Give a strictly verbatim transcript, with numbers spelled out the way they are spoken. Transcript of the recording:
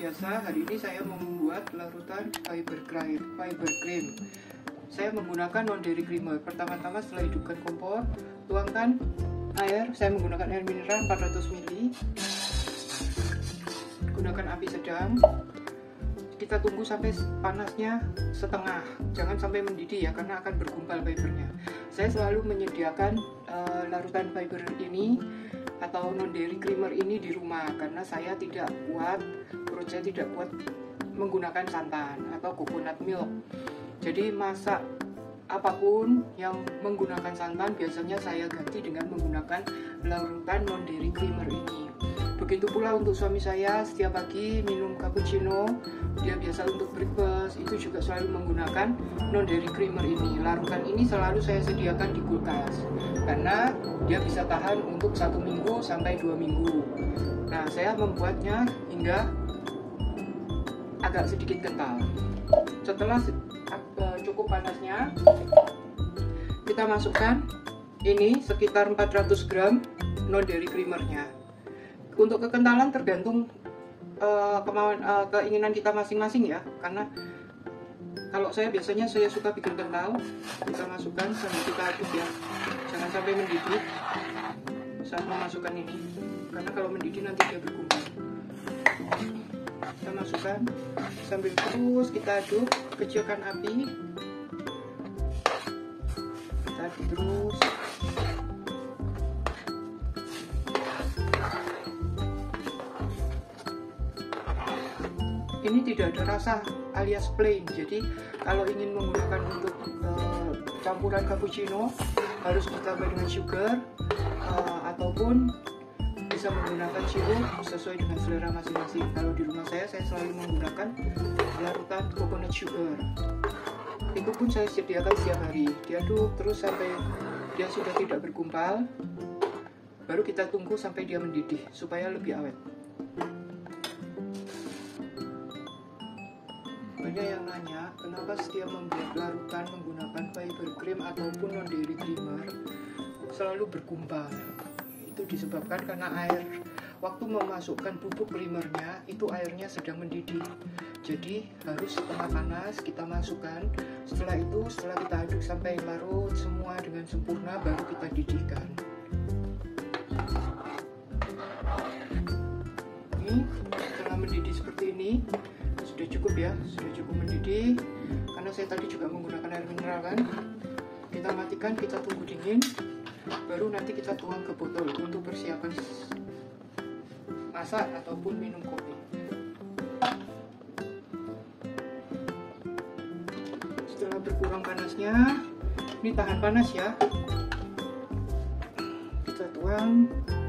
biasa, hari ini saya membuat larutan fiber cream. Fiber cream. Saya menggunakan non dairy creamer. Pertama-tama setelah hidupkan kompor, tuangkan air. Saya menggunakan air mineral empat ratus mililiter. Gunakan api sedang. Kita tunggu sampai panasnya setengah, jangan sampai mendidih ya, karena akan bergumpal fibernya. Saya selalu menyediakan uh, larutan fiber ini atau non dairy creamer ini di rumah, karena saya tidak kuat, perut saya tidak kuat menggunakan santan atau coconut milk. Jadi masak apapun yang menggunakan santan biasanya saya ganti dengan menggunakan larutan non dairy creamer ini. Begitu pula untuk suami saya, setiap pagi minum cappuccino, dia biasa untuk breakfast, itu juga selalu menggunakan non dairy creamer ini. Larutan ini selalu saya sediakan di kulkas, karena dia bisa tahan untuk satu minggu sampai dua minggu. Nah, saya membuatnya hingga agak sedikit kental. Setelah cukup panasnya, kita masukkan ini sekitar empat ratus gram non dairy creamernya. Untuk kekentalan tergantung uh, kemauan uh, keinginan kita masing-masing ya, karena kalau saya biasanya saya suka bikin kental. Kita masukkan sambil kita aduk ya, jangan sampai mendidih saat memasukkan ini, karena kalau mendidih nanti dia bergumpal. Kita masukkan sambil terus kita aduk, kecilkan api, kita aduk terus. Ini tidak ada rasa alias plain, jadi kalau ingin menggunakan untuk uh, campuran cappuccino harus ditambah dengan sugar uh, ataupun bisa menggunakan sirup sesuai dengan selera masing-masing. Kalau di rumah saya, saya selalu menggunakan larutan coconut sugar. Itu pun saya sediakan setiap hari. Diaduk terus sampai dia sudah tidak bergumpal, baru kita tunggu sampai dia mendidih supaya lebih awet. Banyak yang nanya kenapa setiap membuat larutan menggunakan fiber cream ataupun non dairy creamer selalu bergumpal. Itu disebabkan karena air waktu memasukkan bubuk creamernya itu airnya sedang mendidih, jadi harus setengah panas kita masukkan. Setelah itu, setelah kita aduk sampai larut semua dengan sempurna, baru kita didihkan. Ini setelah mendidih seperti ini sudah cukup ya, sudah cukup mendidih, karena saya tadi juga menggunakan air mineral kan. Kita matikan, kita tunggu dingin, baru nanti kita tuang ke botol untuk persiapan masak ataupun minum kopi. Setelah berkurang panasnya, ini tahan panas ya, kita tuang.